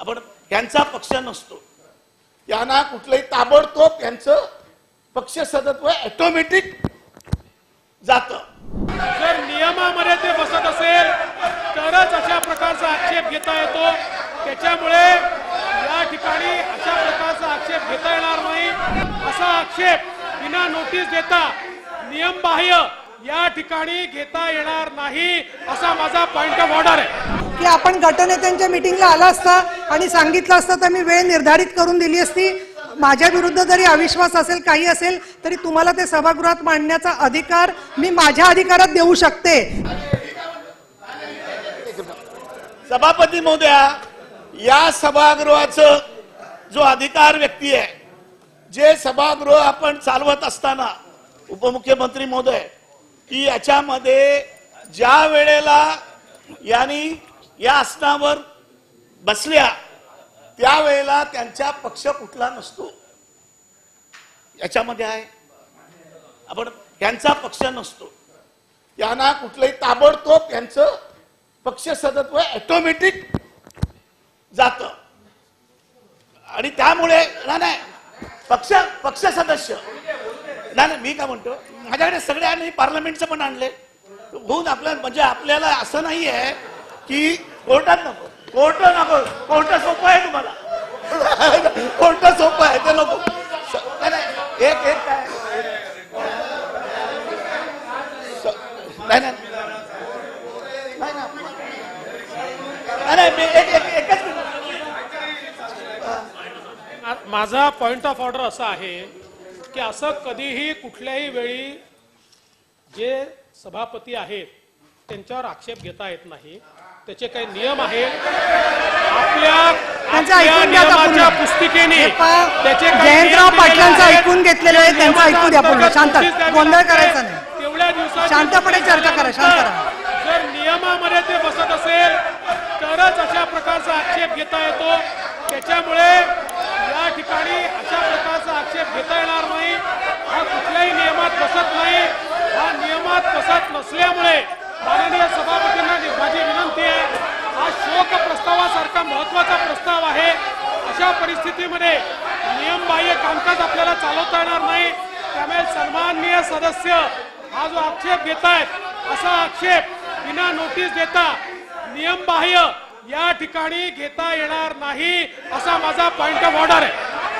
आपण यांचा पक्ष नसतो, यांना कुठलंही ताबडतोब यांचं पक्ष सदस्य ऑटोमॅटिक जातं। जर नियमामध्ये ते बसत असेल तरच अशा प्रकारचा आक्षेप घेता येतो। त्याच्यामुळे या ठिकाणी अशा प्रकारचा आक्षेप घेता येणार नाही। असा आक्षेप बिना नोटीस देता नियमबाह्य या ठिकाणी घेता येणार नाही, असा माझा पॉइंट ऑफ ऑर्डर आहे। की आपण गटनेत्यांच्या मीटिंगला आला असता आणि सांगितलं असतं तर मी वेळ निर्धारित करून दिली असती। माझ्या विरुद्ध जरी अविश्वास असेल काही असेल तरी तुम्हाला ते सभागृहात मांडण्याचा अधिकार मी माझ्या अधिकारात देऊ शकते। सभापती महोदया, या सभागृहाचं जो अधिकार व्यक्ती आहे, जे सभागृह आपण चालवत असताना उपमुख्यमंत्री महोदय की याच्यामध्ये ज्या वेळेला यांनी या आसनावर बसल्या त्यावेळेला त्यांचा पक्ष कुठला नसतो, याच्यामध्ये आहे। आपण यांचा पक्ष नसतो, यांना कुठलंही ताबडतोब यांचं पक्ष सदस्य ऑटोमॅटिक जातं आणि त्यामुळे नाही पक्ष सदस्य नाही, मी काय म्हणतो माझ्याकडे सगळे आणि पार्लमेंटचं पण आणले होऊन आपल्याला, म्हणजे आपल्याला असं नाही आहे की कोर्टात नको, कोर्ट नको, कोर्ट सोपं आहे तुम्हाला, कोर्ट सोपं आहे ते नको। एक एक काय नाही एकच माझा पॉइंट ऑफ ऑर्डर असा आहे की असं कधीही कुठल्याही वेळी जे सभापती आहेत त्यांच्यावर आक्षेप घेता येत नाही। त्याचे काही नियम आहेत, आपल्या नियमाच्या पुस्तिकेने त्याचे जयंतराव पाटलांचं ऐकून घेतलेलं आहे, त्यांचं ऐकू द्या पूर्ण, शांत, गोंधळ करायचा नाही, तेवढ्या दिवसात शांतपणे चर्चा करा, शांत राहा। जर नियमामध्ये ते बसत असेल तरच अशा प्रकारचा आक्षेप घेता येतो। त्याच्यामुळे या ठिकाणी अशा प्रकारचा आक्षेप घेता येणार नाही। हा कुठल्याही नियमात बसत नाही। हा नियमात बसत नसल्यामुळे माननीय सभापतींना माझी विनंती आहे, हा शोक प्रस्तावासारखा महत्वाचा प्रस्ताव आहे, अशा परिस्थितीमध्ये नियमबाह्य कामकाज आपल्याला चालवता येणार नाही। त्यामुळे सन्माननीय सदस्य हा जो आक्षेप घेतायत असा आक्षेप बिना नोटीस देता नियमबाह्य या ठिकाणी घेता येणार नाही, असा माझा पॉइंट ऑफ ऑर्डर आहे।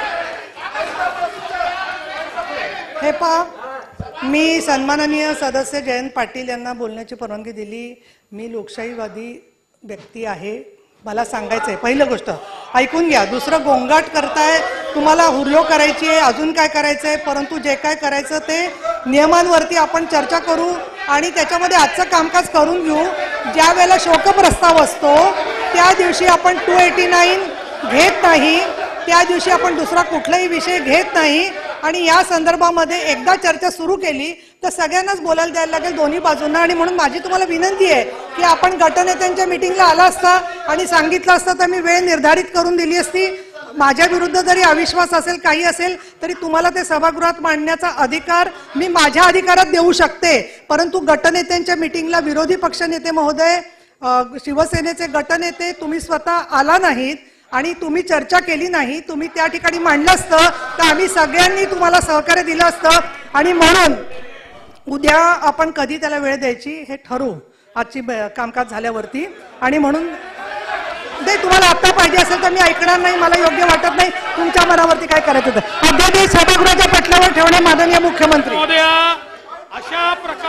हे पहा, मी सन्माननीय सदस्य जयंत पाटील यांना बोलण्याची परवानगी दिली। मी लोकशाहीवादी व्यक्ती आहे, मला सांगायचंय पहिली गोष्ट ऐकून घ्या। दुसरं गोंगाट करताय, तुम्हाला हुर्यो करायची आहे, अजून काय करायचंय, परंतु जे काय करायचं ते नियमांवरती आपण चर्चा करू आणि त्याच्यामध्ये आजचं कामकाज करून घेऊ। ज्या वेळेला शोकप्रस्ताव असतो त्या दिवशी आपण 289 घेत नाही, त्या दिवशी आपण दुसरा कुठलाही विषय घेत नाही आणि या संदर्भामध्ये एकदा चर्चा सुरू केली तर सगळ्यांनाच बोलायला द्यायला लागेल दोन्ही बाजूंना। आणि म्हणून माझी तुम्हाला विनंती आहे की आपण गटनेत्यांच्या मीटिंगला आला असता आणि सांगितलं असतं तर मी वेळ निर्धारित करून दिली असती। माझ्या विरुद्ध जरी अविश्वास असेल काही असेल तरी तुम्हाला ते सभागृहात मांडण्याचा अधिकार मी माझ्या अधिकारात देऊ शकते। परंतु गटनेत्यांच्या मीटिंगला विरोधी पक्षनेते महोदय, शिवसेनेचे गटनेते तुम्ही स्वतः आला नाहीत आणि तुम्ही चर्चा केली नाही, तुम्ही त्या ठिकाणी मांडलं असतं तर आम्ही सगळ्यांनी तुम्हाला सहकार्य दिलं असतं। आणि म्हणून उद्या आपण कधी त्याला वेळ द्यायची हे ठरवू आजची कामकाज झाल्यावरती। आणि म्हणून ते तुम्हाला आता पाहिजे असेल तर मी ऐकणार नाही, मला योग्य वाटत नाही, तुमच्या मनावरती काय करायचं होतं। अध्यादेश सभागृहाच्या पटलावर ठेवणे माननीय मुख्यमंत्री। अशा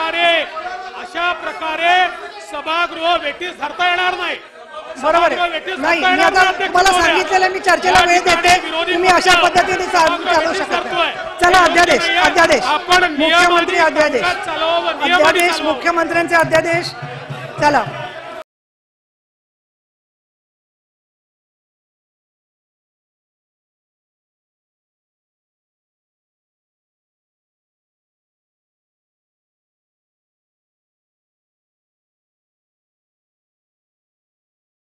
प्रकारे सभागृह वेठीस धरता येणार नाही, बरोबर आहे। नाही, मी आता तुम्हाला सांगितलेलं मी चर्चेला वेळ देते, तुम्ही अशा पद्धतीने चालू शकत नाही। चला अध्यादेश, मुख्यमंत्री अध्यादेश, मुख्यमंत्र्यांचे अध्यादेश, चला।